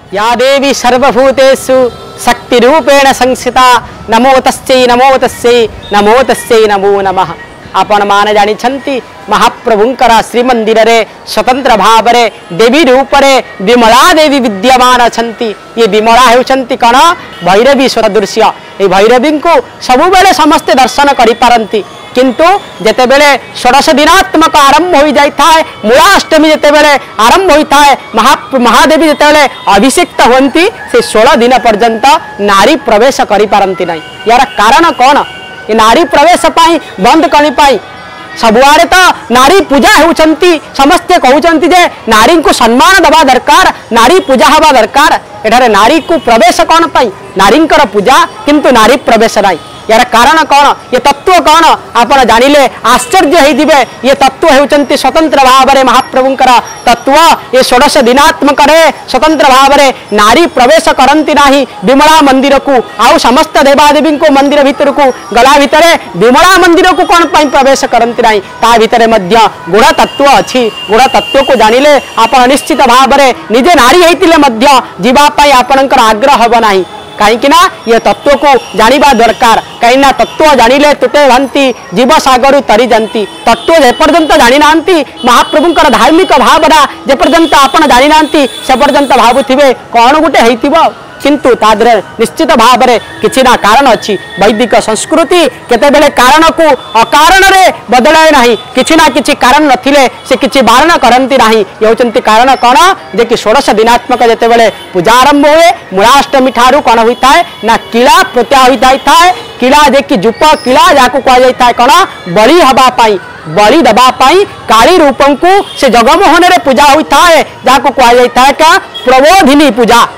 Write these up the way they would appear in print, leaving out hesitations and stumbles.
या देवी सर्वभूतेषु शक्ति रूपेण संस्थिता नमो तस्यै नमो तस्यै नमो नमः। आपण मान जानिछंती महाप्रभुंकर श्रीमंदिर रे स्वतंत्र भाव रे देवी रूप रे विमला देवी विद्यमान अछंती। ये विमला हेउछंती कण भैरवी सदृश्य। ए भैरवी को सबु बेले समस्त दर्शन करि पारंती, किंतु जेते बेले षोडश दिनात्मक आरंभ हो जाय थाए, मूलाष्टमी जेते बेले आरंभ होता है, महादेवी जेते बेले अभिषेक्त होंती से 16 दिन पर्यंत नारी प्रवेश करि पारंती नहीं। यार कारण कौन? ये नारी प्रवेश पाई बंद करनी पाई सबुआरे तो नारी पूजा होउछंती। समस्ते कहउछंती जे नारी को सम्मान दबा दरकार, नारी पूजा हवा दरकार। एठारे नारी को प्रवेश कौन पाई? नारींकर पूजा किंतु नारी प्रवेश नहीं। यार कारण कौन? ये तत्व कौन आपण जानिले आश्चर्य होइदिबे। ये तत्व हेउचंती स्वतंत्र भाव रे महाप्रभुंकर तत्व। ये 16 दिनात्मक रे स्वतंत्र भाव रे नारी प्रवेश करंती नाही विमला मंदिर को। आउ समस्त देवादेवी को मंदिर भीतर को गला भितरे विमला मंदिर को कौन पाई प्रवेश करंती नाही? ता भितरे मध्य गुण तत्व अछि। गुण तत्व को जानिले आपण निश्चित भाव रे निजे नारी हेतिले मध्य जीवा पाई आपणकर आग्रह हबो नाही। कहीं ना ये तत्व को जानिबा दरकार। कहीं ना तत्व जानिले तुटे भंती जीव सागर तरी जानती। तत्व जेपर्यंत जानी नांती महाप्रभुंकर धार्मिक भावना जेपर्यंत आपण जानी नांती से पर्यंत भावुथिबे कौन गुटे हेतिबो, किंतु तादरे निश्चित भाव में किछि ना कारण अच्छी। वैदिक संस्कृति केतेबेले कारण को अकारण रे बदलाए नहीं, किछि ना किछि कारण नथिले से किछि बारण करंती नहीं। ये होचंती कारण कौन? जे कि 16 दिनात्मक जेतेबेले पूजा आरंभ हुए मूलाष्टमी ठारू कौन होता है ना किला प्रत्या होता है। किला जे कि जूप किला जाको कहा जाता है कौन? बलि हवा पाई, बलि दबा पाई काली रूपं को से जगमोहन रे पूजा होता है, जाको कहा जाता है क्या? प्रबोधिनी पूजा।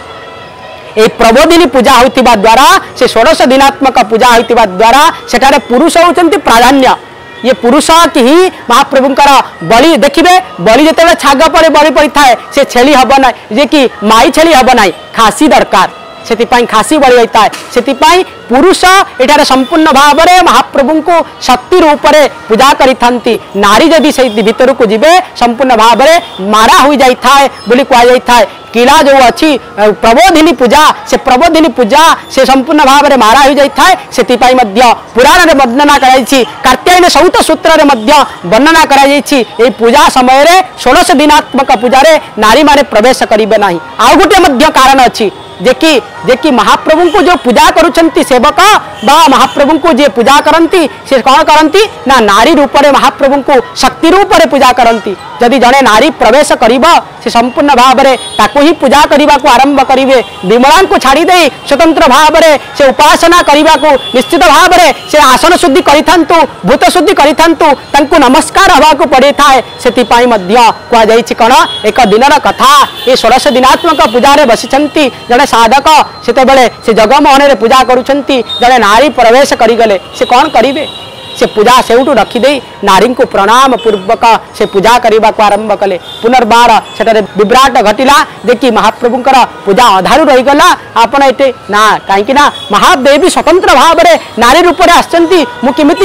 ए प्रबोधिनी पूजा होतिबा द्वारा से 16 दिनात्मक पूजा होतिबा द्वारा सेठारे पुरुष होचंती प्राधान्य। ये पुरुष की ही महाप्रभुंकर बलि देखिबे। बलि जेतेबे छाग पड़े बलि पड़ी थाए से छेली हब ना, जे कि माई छेली हब ना, खासी दरकार। सेतिपाई खासी बलि होता है। सेतिपाई पुरुष एठारे संपूर्ण भाव में महाप्रभु को शक्ति रूप रे पूजा करिथांती। नारी जदि से भीतर को जिबे संपूर्ण भाव में मारा हो जाई थाए बोली कहा जाई थाए। किला जो अच्छी प्रबोधिनी पूजा से प्रबोधिनी पूजा से संपूर्ण भाव में मारा हो जाई थाए। सेतिपाई मध्य पुराण रे वर्णना कराई, कार्त्यायन सौत सूत्र रे मध्य वर्णना कराई। ए पूजा समय रे 16 दिनात्मक पूजा रे नारी माने प्रवेश करिबे नाही। आउ गोटे मध्य कारण अछि जे कि महाप्रभु को जो पूजा करुछंती सेवक बा महाप्रभु को जे पूजा करंती से कौन करंती ना नारी रूप रे महाप्रभु को शक्ति रूप रे पूजा करंती। जदि जड़े नारी प्रवेश करिबा से संपूर्ण भाव में ताको ही पूजा करने को आरंभ करिवे। विमला को छाड़ी दे स्वतंत्र भाव में से उपासना करने को निश्चित भाव में से आसन शुद्धि करिथांतु, भूत शुद्धि करिथांतु, तांको नमस्कार हवा को पड़े थाए। सेतिपाई मध्य कहा जाइछि कण एक दिनर कथा। ये 16 दिनात्मक पूजा रे बसिछंती जड़े साधक सेतेबेले से जगमोहन रे पूजा करुछंती। जड़े नारी प्रवेश करिगले से कौन करिवे? से पूजा सेउटू रखिदे नारी को प्रणाम पूर्वक से पूजा करने को आरंभ कले। पुनर्बार सेटारे विभ्राट घटिला देखी महाप्रभुंकर पूजा अधारू रहीगला। आपण एटे ना कहीं ना महादेवी स्वतंत्र भाव में नारी रूप में आसचंती मु किमिति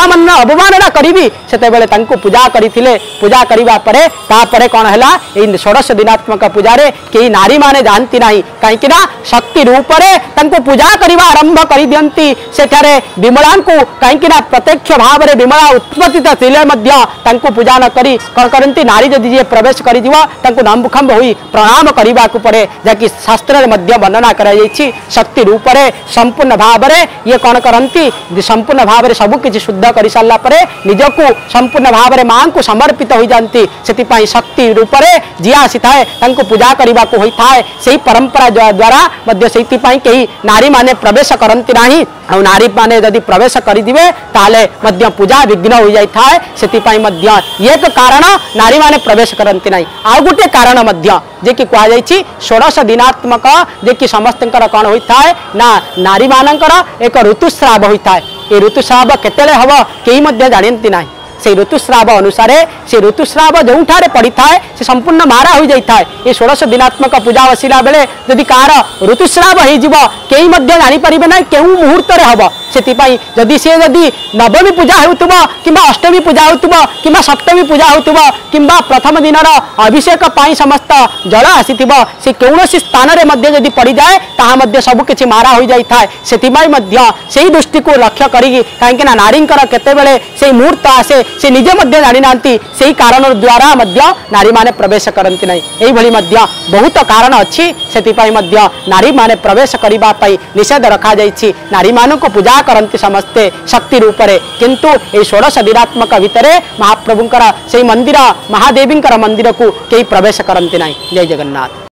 अवमानना करी सेतेबेले तांको पूजा करथिले। पूजा करिबा परे तापरे कोन हला ए 16 दिनात्मक पूजा रे केही नारी माने जानती नाही। कहीं ना शक्ति रूप में तांको पूजा करबा आरंभ करि दियंती। सेठारे विमला को कहीं ना प्रत्येक भाव में विमला उत्पत्ति थिले मध्य तांको पूजा न करी कौन करती नारी जदि जे प्रवेश करी दिवा तांको नामखंब होई प्रणाम करबा को पड़े। जाकि शास्त्र मध्य वर्णना करा जायछि शक्ति रूप में संपूर्ण भाव में ये कौन करती संपूर्ण भाव में सबु किछि शुद्ध कर सारा परे निजको संपूर्ण भाव में मां को समर्पित हो जाती। सेतिपाई शक्ति रूप में जी आसी थाए तांको पूजा करबा को होई थाए। सेही परंपरा द्वारा मध्य सेतिपाई केही नारी माने प्रवेश करती नाही। आ नारी माने जदि प्रवेश करि दिबे ताले मध्य पूजा विघ्न हो जाई थाए। सेतिपाई मध्य एक कारण नारी माने प्रवेश करती नहीं। आउ गोटे कारण मध्य जे कि कहा जायछि 16 दिनात्मक जे कि समस्तंकर कौन होता है ना नारी मानकर एक ऋतुस्राव होता है। ये ऋतुस्राव केतेले हब केही मध्य जानती नहीं। से ऋतुस्राव अनुसार से ऋतुस्राव जो पड़ी था से संपूर्ण मारा हो जाता है। ये 16 दिनात्मक पूजा बसला बेले जदि कार ऋतुस्राव हो कई जापर ना क्यों मुहूर्त हम से जदि सी जदि नवमी पूजा होगा कि अष्टमी पूजा होगा कि सप्तमी पूजा होगा कि प्रथम दिन अभिषेक समस्त जल आसी से कौन स्थान में जदि पड़ जाए ताहा सबकि मारा हो जाए से दृष्टि को लक्ष्य करी कहीं नारी केतबेले से मुहूर्त आसे से निजे जानी ना से कारण द्वारा नारी माने प्रवेश करती ना यही बहुत कारण अच्छी से नारी माने प्रवेश करने निषेध रखा जाइए। नारी मानू को पूजा करती समस्ते शक्ति रूप से किंतु ये 16 दिनात्मक भितर महाप्रभुंकर से मंदिर महादेवी मंदिर को कई प्रवेश करती ना। जय जगन्नाथ।